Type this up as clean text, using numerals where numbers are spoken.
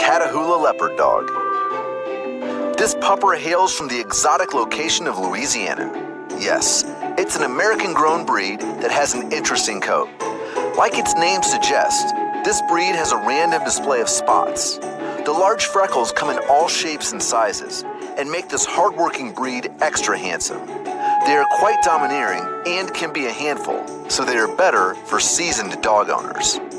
Catahoula leopard dog. This pupper hails from the exotic location of Louisiana. Yes, it's an American-grown breed that has an interesting coat. Like its name suggests, this breed has a random display of spots. The large freckles come in all shapes and sizes and make this hardworking breed extra handsome. They are quite domineering and can be a handful, so they are better for seasoned dog owners.